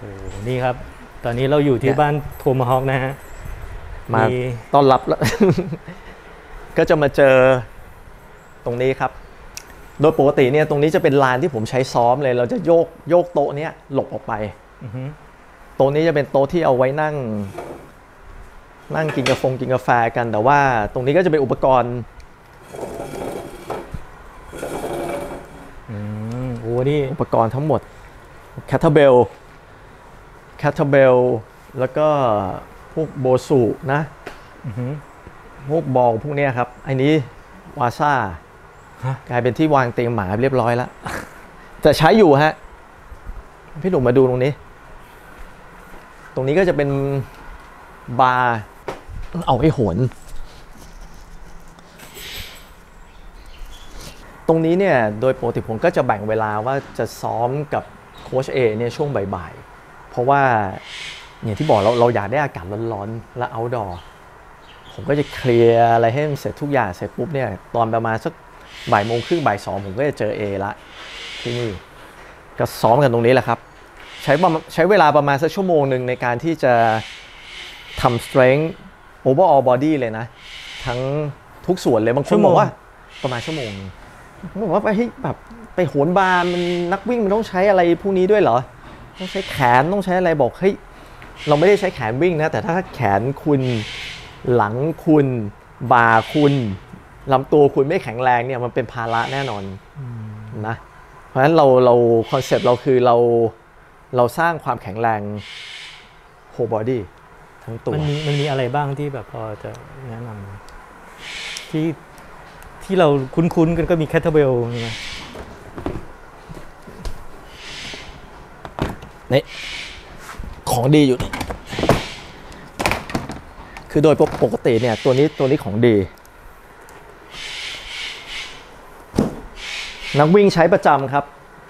นี่ครับตอนนี้เราอยู่ที่บ้านโทมาฮอคนะฮะมาต้อนรับแล้ว ก็จะมาเจอตรงนี้ครับโดยปกติเนี่ยตรงนี้จะเป็นลานที่ผมใช้ซ้อมเลยเราจะโยกโต๊ะเนี้ยหลบออกไปโต๊ะนี้จะเป็นโต๊ะที่เอาไว้นั่งกินกาแฟกันแต่ว่าตรงนี้ก็จะเป็นอุปกรณ์โอ้นี่อุปกรณ์ทั้งหมดแคทเทอร์เบลแล้วก็พวกโบสูนะพวกบอลพวกนี้ครับไอ้นี้วาซ่ากลายเป็นที่วางเตียงหมาเรียบร้อยแล้วแต่ใช้อยู่ฮะพี่หนุ่มมาดูตรงนี้ก็จะเป็นบาร์เอาให้โหนตรงนี้เนี่ยโดยปกติผมก็จะแบ่งเวลาว่าจะซ้อมกับโค้ชเอเนี่ยช่วงบ่ายๆเพราะว่าอย่างที่บอกเราอยากได้อากาศร้อนๆและ outdoor ผมก็จะเคลียร์อะไรให้มันเสร็จทุกอย่างเสร็จปุ๊บเนี่ยตอนประมาณสักบ่ายโมงครึ่งบ่ายสองผมก็จะเจอเอละที่นี่ก็ซ้อมกันตรงนี้แหละครับใช้เวลาประมาณสักชั่วโมงหนึ่งในการที่จะทำ strength overall body เลยนะทั้งทุกส่วนเลยบางคนบอกว่าประมาณชั่วโมงบอกว่าไปให้แบบไปโหนบาร์มันนักวิ่งมันต้องใช้อะไรพวกนี้ด้วยเหรอต้องใช้แขนต้องใช้อะไรบอกเฮ้ยเราไม่ได้ใช้แขนวิ่งนะแต่ถ้าแขนคุณหลังคุณบ่าคุณลำตัวคุณไม่แข็งแรงเนี่ยมันเป็นภาระแน่นอนนะเพราะฉะนั้นเราคอนเซ็ปต์เราคือเราสร้างความแข็งแรง whole body ทั้งตัวมันมีอะไรบ้างที่แบบพอจะแนะนำที่เราคุ้นๆกันก็มีแคทเทอร์เบลนี่ของดีอยู่คือโดยปกติเนี่ยตัวนี้ของดีนักวิ่งใช้ประจำครับ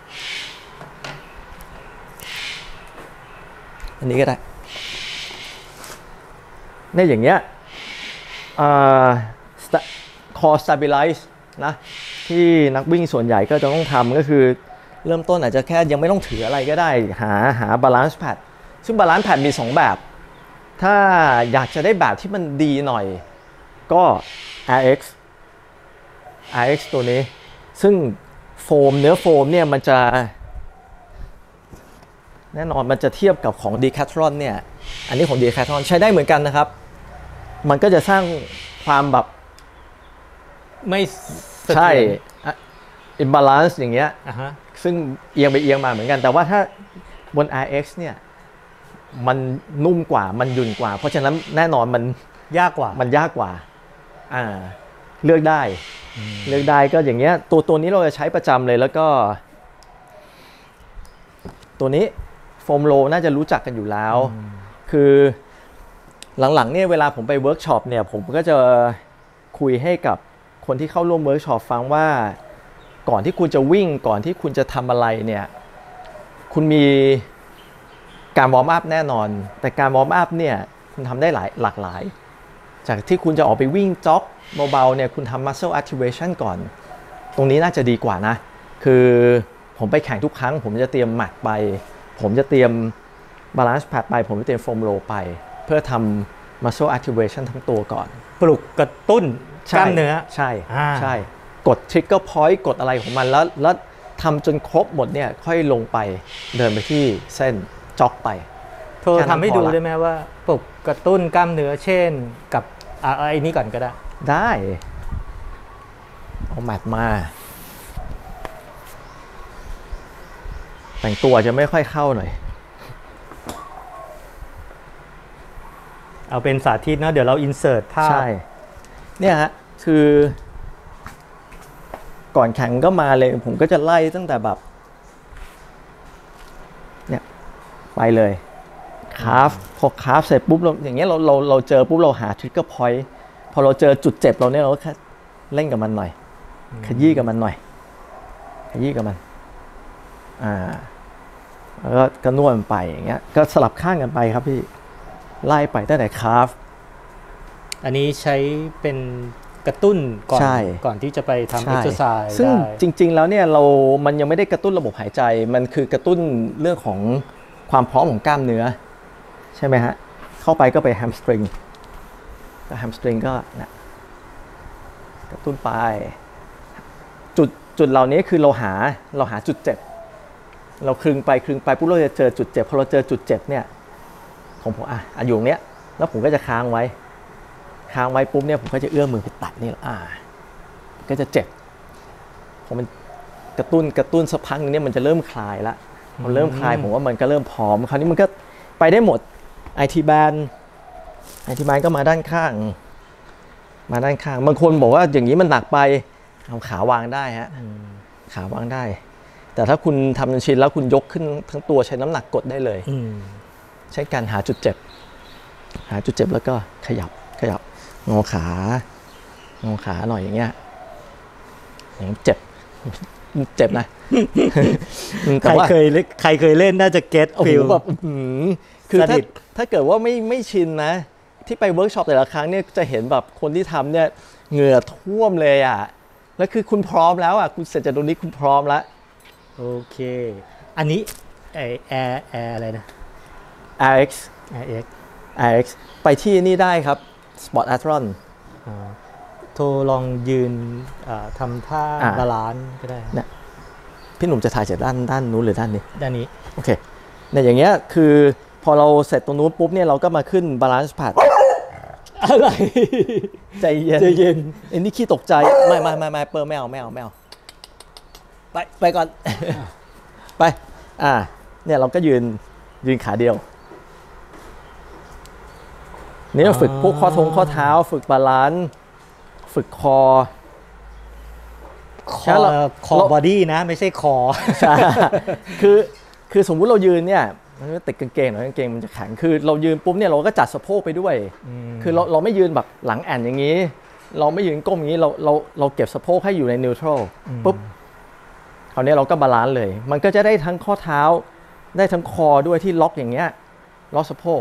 อันนี้ก็ได้เนี่ยอย่างเงี้ยcore stabilize นะที่นักวิ่งส่วนใหญ่ก็จะต้องทำก็คือเริ่มต้นอาจจะแค่ยังไม่ต้องถืออะไรก็ได้หา balance pad ซึ่ง balance pad มี2แบบถ้าอยากจะได้แบบที่มันดีหน่อยก็ RX ตัวนี้ซึ่งเนื้อโฟมเนี่ยมันจะแน่นอนมันจะเทียบกับของ Decathlon เนี่ยอันนี้ของ Decathlon ใช้ได้เหมือนกันนะครับมันก็จะสร้างความแบบไม่ใช่ imbalance อย่างเงี้ยซึ่งเอียงไปเอียงมาเหมือนกันแต่ว่าถ้าบน RX เนี่ยมันนุ่มกว่ามันหยุ่นกว่าเพราะฉะนั้นแน่นอนมันยากกว่าเลือกได้ก็อย่างเงี้ยตัวนี้เราจะใช้ประจำเลยแล้วก็ตัวนี้โฟมโลน่าจะรู้จักกันอยู่แล้วคือหลังๆเนี่ยเวลาผมไปเวิร์กช็อปเนี่ยผมก็จะคุยให้กับคนที่เข้าร่วมเวิร์กช็อปฟังว่าก่อนที่คุณจะวิ่งก่อนที่คุณจะทำอะไรเนี่ยคุณมีการวอร์มอัพแน่นอนแต่การวอร์มอัพเนี่ยคุณทำได้หลากหลายจากที่คุณจะออกไปวิ่งจ็อกเบาๆเนี่ยคุณทำ muscle activation ก่อนตรงนี้น่าจะดีกว่านะคือผมไปแข่งทุกครั้งผมจะเตรียมแมทไปผมจะเตรียม balance pad ไปผมจะเตรียมโฟมโลไปเพื่อทำ muscle activation ทั้งตัวก่อนปลุกกระตุ้นกล้ามเนื้อใช่กด trigger point กดอะไรของมันแล้วทำจนครบหมดเนี่ยค่อยลงไปเดินไปที่เส้นจ็อกไปเธอทำให้ดูได้ไหมว่าปลุกกระตุ้นกล้ามเนื้อเช่นกับไอ้นี้ก่อนก็ได้เอาแมทมาแต่งตัวจะไม่ค่อยเข้าหน่อยเอาเป็นสาธิตนะเดี๋ยวเราอินเสิร์ตภาพใช่เนี่ยฮะคือก่อนแข่งก็มาเลยผมก็จะไล่ตั้งแต่แบบเนี่ยไปเลยพอคาร์ฟเสร็จปุ๊บเราอย่างเงี้ยเราเจอปุ๊บเราหาทริกเกอร์พอยต์พอเราเจอจุดเจ็บเราเนี่ยเราก็แค่เล่นกับมันหน่อยขยี้กับมันหน่อยขยี้กับมันแล้วก็นวดมันไปอย่างเงี้ยก็สลับข้างกันไปครับพี่ไล่ไปตั้งแต่คาร์ฟอันนี้ใช้เป็นกระตุ้นก่อนที่จะไปทำเอ็กซ์ไซส์ซึ่งจริงๆแล้วเนี่ยมันยังไม่ได้กระตุ้นระบบหายใจมันคือกระตุ้นเรื่องของความพร้อมของกล้ามเนื้อใช่ไหมฮะเข้าไปก็ไปแฮมสตริงแฮมสตริงก็นะกระตุ้นไปจุดเหล่านี้คือเราหาจุดเจ็บเราคลึงไปปุ๊บเราจะเจอจุดเจ็บพอเราเจอจุดเจ็บเนี่ยของผมอยู่ตรงเนี้ยแล้วผมก็จะค้างไว้ปุ๊บเนี่ยผมก็จะเอื้อมมือไปตัดนี่ก็จะเจ็บพอมันกระตุ้นสักพักนึงเนี่ยมันจะเริ่มคลายละมันเริ่มคลายผมว่ามันก็เริ่มพร้อมคราวนี้มันก็ไปได้หมดไอทีแบนก็มาด้านข้างบางคนบอกว่าอย่างนี้มันหนักไปเอาขาวางได้ฮะขาวางได้แต่ถ้าคุณทำจนชินแล้วคุณยกขึ้นทั้งตัวใช้น้ำหนักกดได้เลยใช้การหาจุดเจ็บแล้วก็ขยับงอขาหน่อยอย่างเงี้ยอย่างเจ็บนะใครเคยเล่นน่าจะเก็ตฟิลแบบคือถ้าเกิดว่าไม่ชินนะที่ไปเวิร์กช็อปแต่ละครั้งเนี่ยจะเห็นแบบคนที่ทำเนี่ยเหงื่อท่วมเลยแล้วคือคุณพร้อมแล้วคุณเสร็จจากตรงนี้คุณพร้อมแล้วโอเคอันนี้แอร์อะไรนะ RX ไปที่นี่ได้ครับ Sport Athlon โทรลองยืนทำท่าบาลานซ์ก็ได้เนี่ยพี่หนุ่มจะถ่ายจากด้านนู้นหรือด้านนี้โอเคเนี่ยอย่างเงี้ยคือพอเราเสร็จตรงนู้นปุ๊บเนี่ยเราก็มาขึ้นบาลานซ์พาดอะไรใจเย็นอันนี้ขี้ตกใจไม่เปิดไม่เอาไปก่อนไปเนี่ยเราก็ยืนขาเดียวนี่เราฝึกพวกข้อเท้าฝึกบาลานซ์ฝึกคอบอดี้นะไม่ใช่คอใช่คือสมมุติเรายืนเนี่ยมันติดกางเกงหน่อยกางเกงมันจะแข็งคือเรายืนปุ๊บเนี่ยเราก็จัดสะโพกไปด้วยคือเราไม่ยืนแบบหลังแอนอย่างนี้เราไม่ยืนก้มอย่างนี้เราเก็บสะโพกให้อยู่ในนิวทรัลปุ๊บคราวนี้เราก็บาลานซ์เลยมันก็จะได้ทั้งข้อเท้าได้ทั้งคอด้วยที่ล็อกอย่างเงี้ยล็อกสะโพก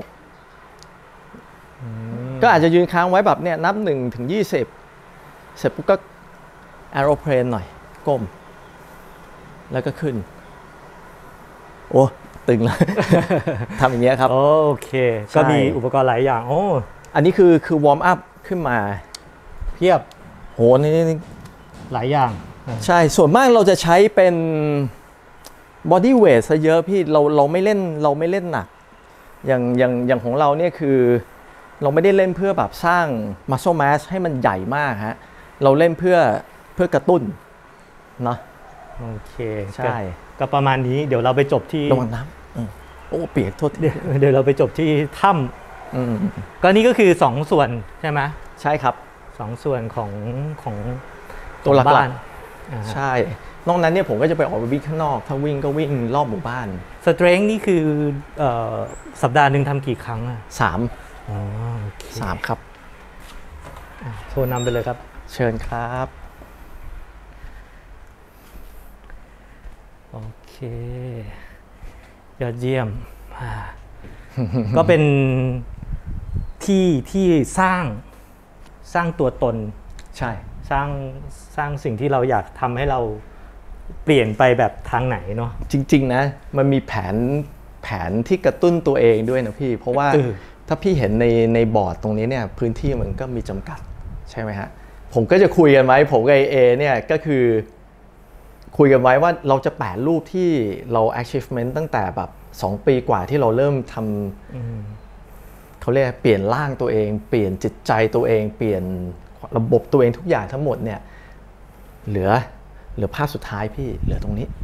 ก็อาจจะยืนค้างไว้แบบเนี่ยนับ1 ถึง 20เสร็จปุ๊บก็แอโรเพลนหน่อยก้มแล้วก็ขึ้นโอ้ตึงแล้ว ทำอย่างเงี้ยครับโอเคก็มีอุปกรณ์หลายอย่างอันนี้คือวอร์มอัพขึ้นมาเพียบโหนี่หลายอย่างใช่ส่วนมากเราจะใช้เป็นบอดี้เวทซะเยอะพี่เราไม่เล่นหนักอย่างของเราเนี่ยคือเราไม่ได้เล่นเพื่อแบบสร้าง muscle mass ให้มันใหญ่มากฮะเราเล่นเพื่อกระตุ้นเนาะโอเคใช่ก็ประมาณนี้เดี๋ยวเราไปจบที่ระวังน้ำโอ้เปียกโทษเดี๋ยวเราไปจบที่ถ้ำก็นี่ก็คือ2ส่วนใช่ไหมใช่ครับ 2ส่วนของตัวหลักใช่นอกนั้นเนี่ยผมก็จะไปออกวิ่งข้างนอกถ้าวิ่งก็วิ่งรอบหมู่บ้านสเตรนท์นี่คือสัปดาห์หนึ่งทำกี่ครั้ง 3ครับโทรนำไปเลยครับเชิญครับโอเคยอดเยี่ยมก็เป็นที่สร้างตัวตนใช่สร้างสิ่งที่เราอยากทำให้เราเปลี่ยนไปแบบทางไหนเนาะจริงๆนะมันมีแผนที่กระตุ้นตัวเองด้วยนะพี่เพราะว่าถ้าพี่เห็นในบอร์ดตรงนี้เนี่ยพื้นที่มันก็มีจำกัดใช่ไหมฮะผมก็จะคุยกันไว้ผมกับเอเนี่ยก็คือคุยกันไว้ว่าเราจะแปะรูปที่เรา achievement ตั้งแต่แบบ2 ปีกว่าที่เราเริ่มทำเขาเรียกเปลี่ยนร่างตัวเองเปลี่ยนจิตใจตัวเองเปลี่ยนระบบตัวเองทุกอย่างทั้งหมดเนี่ยเหลือภาพสุดท้ายพี่เหลือตรงนี้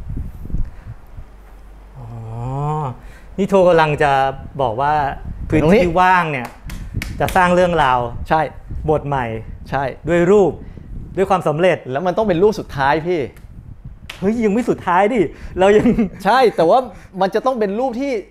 นี่โทรกำลังจะบอกว่าพื้นที่ว่างเนี่ยจะสร้างเรื่องราวใช่บทใหม่ใช่ด้วยรูปด้วยความสำเร็จแล้วมันต้องเป็นรูปสุดท้ายพี่เฮ้ยยังไม่สุดท้ายดิเรายังใช่แต่ว่ามันจะต้องเป็นรูปที่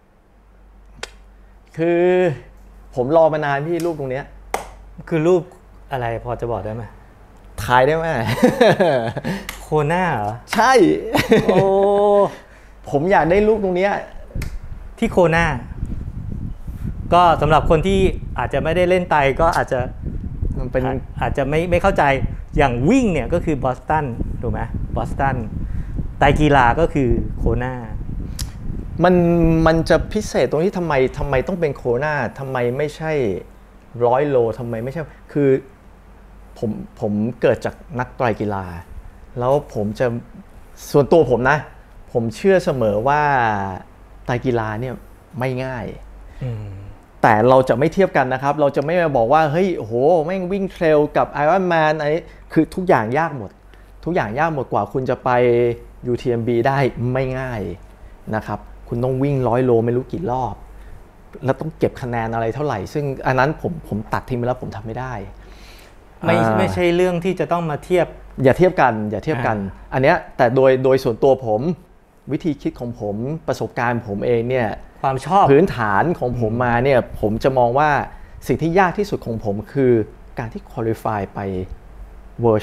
คือผมรอมานานพี่รูปตรงเนี้ยคือรูปอะไรพอจะบอกได้ไหมถ่ายได้ไหมโคน่าเหรอใช่โอ้ผมอยากได้รูปตรงเนี้ยที่โคน่าก็สำหรับคนที่อาจจะไม่ได้เล่นไตก็อาจจะมันเป็นอาจจะไม่เข้าใจอย่างวิ่งเนี่ยก็คือบอสตันถูกไหมบอสตันไตกีฬาก็คือโคน่ามันมันจะพิเศษตรงที่ทำไมต้องเป็นโคนาทำไมไม่ใช่100 โลทำไมไม่ใช่คือผมเกิดจากนักไตรกีฬาแล้วผมจะส่วนตัวผมนะผมเชื่อเสมอว่าไตรกีฬาเนี่ยไม่ง่ายแต่เราจะไม่เทียบกันนะครับเราจะไม่มาบอกว่าเฮ้ยโหแม่งวิ่งเทรลกับ Ironman อันนี้คือทุกอย่างยากหมดทุกอย่างยากหมดกว่าคุณจะไป UTMB ได้ไม่ง่ายนะครับคุณต้องวิ่ง100 โลไม่รู้กี่รอบแล้วต้องเก็บคะแนนอะไรเท่าไหร่ซึ่งอันนั้นผมตัดทิ้งไปแล้วผมทำไม่ได้ไม่ใช่เรื่องที่จะต้องมาเทียบอย่าเทียบกันอันเนี้ยแต่โดยส่วนตัวผมวิธีคิดของผมประสบการณ์ผมเองเนี่ยความชอบพื้นฐานของผมมาเนี่ยผมจะมองว่าสิ่งที่ยากที่สุดของผมคือการที่ qualify ไป World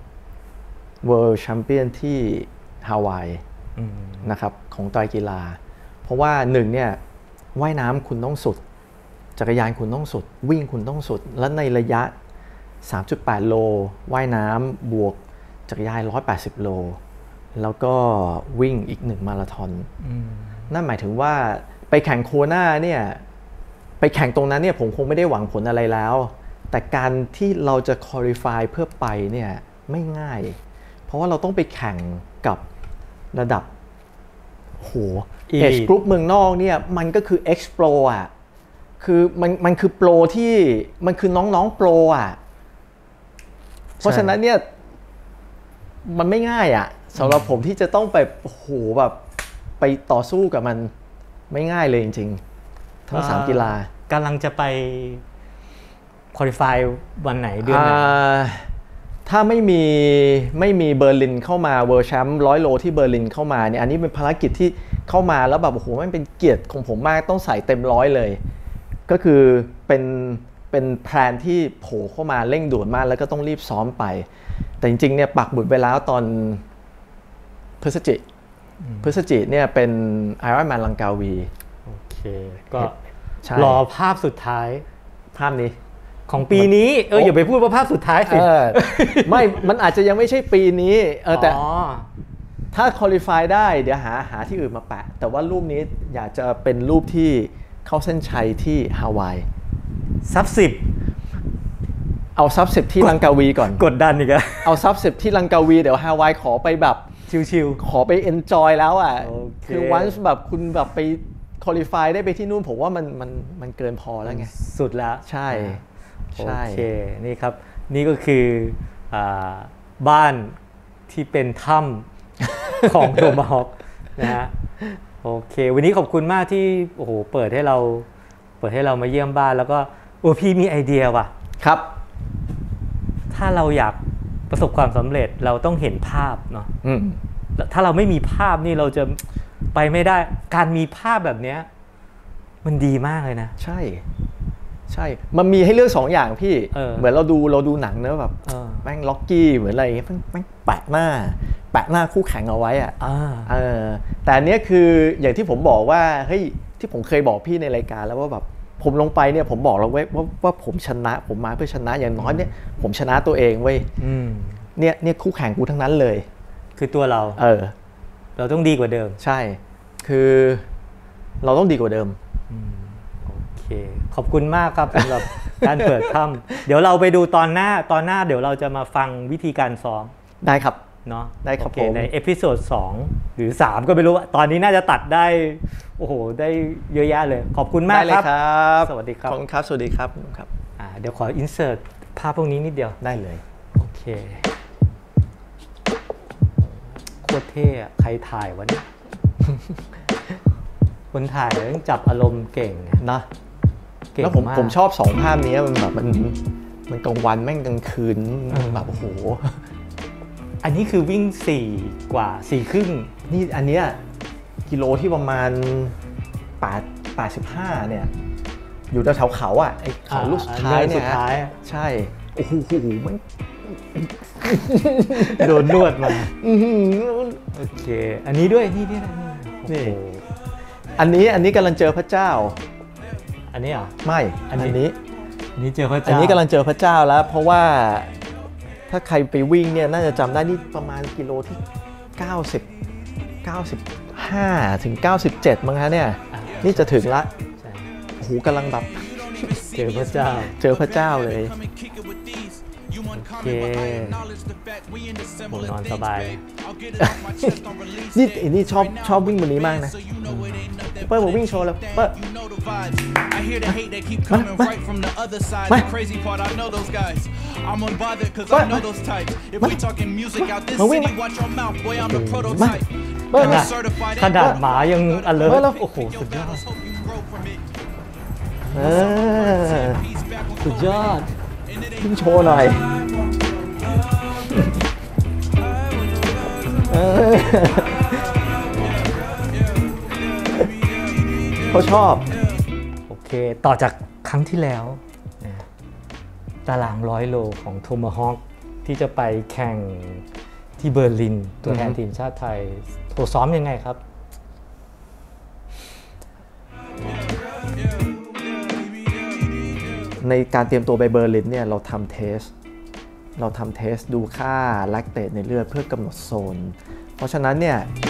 Champion ที่ฮาวายนะครับของไตรกีฬาเพราะว่าหนึ่งเนี่ยว่ายน้ำคุณต้องสุดจักรยานคุณต้องสุดวิ่งคุณต้องสุดและในระยะ 3.8 โลว่ายน้ำบวกจักรยาน180 โลแล้วก็วิ่งอีก1 มาราธอนนั่นหมายถึงว่าไปแข่งโคนาเนี่ยไปแข่งตรงนั้นเนี่ยผมคงไม่ได้หวังผลอะไรแล้วแต่การที่เราจะ qualify เพื่อไปเนี่ยไม่ง่ายเพราะว่าเราต้องไปแข่งกับระดับโหเอจกรุ๊ปเมืองนอกเนี่ยมันก็คือ X Pro อ่ะคือมันคือโปรที่มันคือน้องๆโปรอ่ะเพราะฉะนั้นเนี่ยมันไม่ง่ายอ่ะสำหรับผมที่จะต้องไปโหแบบไปต่อสู้กับมันไม่ง่ายเลยจริงๆทั้ง3 กีฬากำลังจะไปควอลิฟายวันไหนเดือนไหนถ้าไม่มีเบอร์ลินเข้ามาเวิลด์แชมป์100 โลที่เบอร์ลินเข้ามาเนี่ยอันนี้เป็นภารกิจที่เข้ามาแล้วแบบโอ้โหมันเป็นเกียรติของผมมากต้องใส่เต็ม100เลยก็คือเป็นแพลนที่โผล่เข้ามาเร่งด่วนมากแล้วก็ต้องรีบซ้อมไปแต่จริงๆเนี่ยปักหมุดไปแล้วตอนพฤศจิเนี่ยเป็น Ironman ลังกาวีโอเคก็รอภาพสุดท้ายภาพนี้ของปีนี้อย่าไปพูดว่าภาพสุดท้ายสิไม่มันอาจจะยังไม่ใช่ปีนี้แต่ถ้า qualify ได้เดี๋ยวหาที่อื่นมาแปะแต่ว่ารูปนี้อยากจะเป็นรูปที่เข้าเส้นชัยที่ฮาวายซับ 10เอาซับ10ที่ลังกาวีก่อนกดดันอีกแล้วเอาซับ10ที่ลังกาวีเดี๋ยวฮาวายขอไปแบบชิลๆขอไป enjoy แล้วอ่ะคือ once แบบคุณแบบไป qualify ได้ไปที่นู่นผมว่ามันเกินพอแล้วไงสุดแล้วใช่โอเคนี่ครับนี่ก็คือบ้านที่เป็นถ้ำของโทมาฮอคนะฮะโอเควันนี้ขอบคุณมากที่โอ้โหเปิดให้เรามาเยี่ยมบ้านแล้วก็พี่มีไอเดียว่ะครับถ้าเราอยากประสบความสำเร็จเราต้องเห็นภาพเนาะถ้าเราไม่มีภาพนี่เราจะไปไม่ได้การมีภาพแบบนี้มันดีมากเลยนะใช่มันมีให้เลือก2 อย่างพี่เหมือนเราดูหนังเนอะแบบแม่งล็อกกี้เหมือนอะไรแม่งแปะหน้าคู่แข่งเอาไว้อ่ะแต่อันนี้คืออย่างที่ผมบอกว่าเฮ้ยที่ผมเคยบอกพี่ในรายการแล้วว่าแบบผมลงไปเนี่ยผมบอกเราไว้ว่าผมชนะผมมาเพื่อชนะอย่างน้อยเนี่ยผมชนะตัวเองเว้ยเนี่ยคู่แข่งกูทั้งนั้นเลยคือตัวเราเราต้องดีกว่าเดิมใช่คือเราต้องดีกว่าเดิมขอบคุณมากครับสำหรับการเปิดถ้ำเดี๋ยวเราไปดูตอนหน้าเดี๋ยวเราจะมาฟังวิธีการซ้อมได้ครับเนาะได้ครับผมในเอพิโซด2หรือ3ก็ไม่รู้ตอนนี้น่าจะตัดได้โอ้โหได้เยอะแยะเลยขอบคุณมากครับสวัสดีครับขอบคุณครับสวัสดีครับเดี๋ยวขออินเสิร์ตภาพพวกนี้นิดเดียวได้เลยโอเคโคตรเท่ใครถ่ายวะเนี่ยคนถ่ายต้องจับอารมณ์เก่งนะแล้วผมชอบ2 ภาพนี้มันแบบมันกลางวันแม่งกลางคืนแบบโอ้โหอันนี้คือวิ่ง4 กว่า 4 ครึ่งนี่อันเนี้ยกิโลที่ประมาณ85เนี่ยอยู่แถวเขาอ่ะไอ้เขาลูกสุดท้ายเนี่ยใช่โอ้โหมันโดนนวดมาโอเคอันนี้ด้วยนี่อันนี้กำลังเจอพระเจ้าอันนี้ไม่อันนี้เจอพระเจ้าอันนี้กำลังเจอพระเจ้าแล้วเพราะว่าถ้าใครไปวิ่งเนี่ยน่าจะจำได้นี่ประมาณกิโลที่95 95 ถึง 97 มั้งฮะเนี่ย นี่จะถึงละใช่โอ้โหกำลังแบบเจอพระเจ้าเจอพระเจ้าเลยโอเคผมนอนสบายนี่ชอบวิ่งบนนี้มากนะเปิ้ลบอกวิ่งโชว์แล้วเปิ้ล I hear the hate that keep coming right from the other side. The crazy part, I know those guys. I'm unbothered cause I know those types. If we talking music out this city, watch your mouth, boy, I'm the prototype. เปิ้ล I'm a certified ขนาดหมายัง alert โอ้โห สุดยอด สุดยอดวิ่งโชว์หน่อยเขาชอบโอเค ต่อจากครั้งที่แล้วนะตาราง100 โลของโทมาฮอคที่จะไปแข่งที่เบอร์ลิน ตัวแทนทีมชาติไทยโหซ้อมยังไงครับในการเตรียมตัวไปเบอร์ลินเนี่ยเราทำเทสดูค่าแลคเตตในเลือดเพื่อกำหนดโซน เพราะฉะนั้นเนี่ย